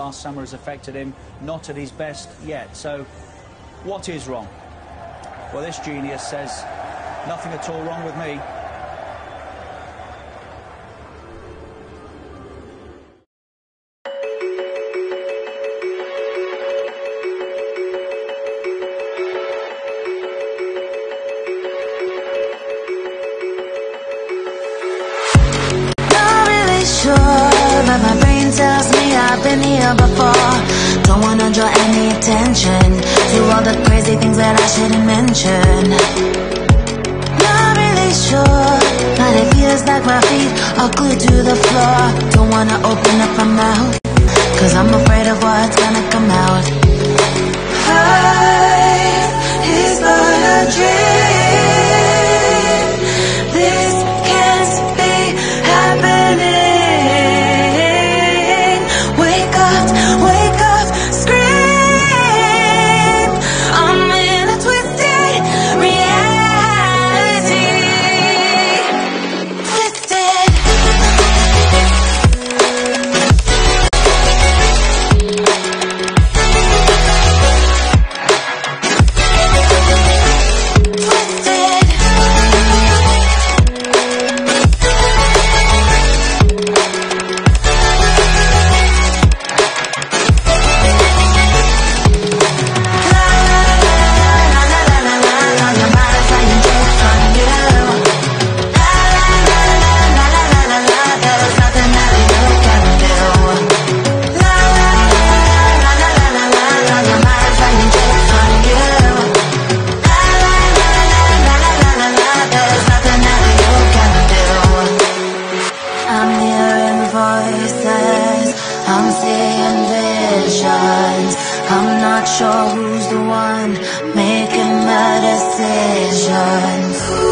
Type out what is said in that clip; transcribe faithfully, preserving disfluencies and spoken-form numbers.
last summer has affected him, not at his best yet. So, what is wrong? Well, this genius says, nothing at all wrong with me. But my brain tells me I've been here before. Don't wanna draw any attention to all the crazy things that I shouldn't mention. Not really sure, but it feels like my feet are glued to the floor. Don't wanna open up my mouth, cause I'm afraid of what's gonna come out. Life is but a dream. This can't be happening. I'm seeing visions. I'm not sure who's the one making the decisions.